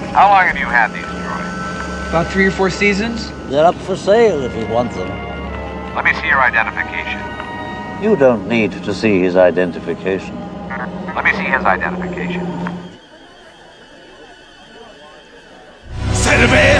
How long have you had these droids? About 3 or 4 seasons. They're up for sale if you want them. Let me see your identification. You don't need to see his identification. Let me see his identification. Cerveza